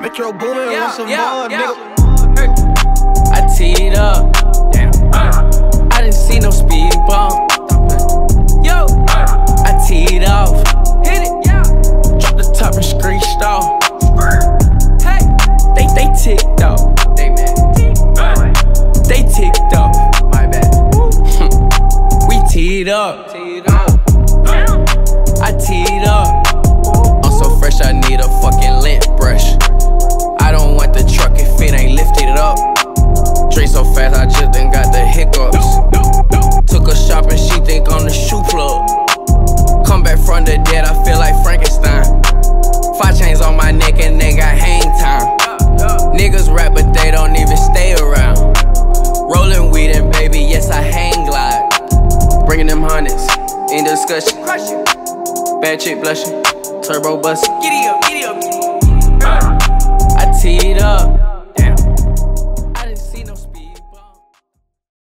Metro Boomin with some more, nigga. I teed up. Damn. I didn't see no speed bump. Yo, I teed off. Hit it, yeah. Drop the top and screeched off. Hey, they ticked off. They mad. They ticked off. My bad. We teed up. I teed up. I'm so fresh, I need a fucking lint brush. I don't want the truck if it ain't lifted up. Drink so fast, I just done got the hiccups. Took her shopping, she think I'm the shoe plug. Come back from the dead, I feel like Frankenstein. 5 chains on my neck and they got hang time. Niggas rap but they don't even stay around. Rolling weed and baby, yes I hang glide. Bringing them hundreds in discussion. Bad chick blushing, turbo bustin'.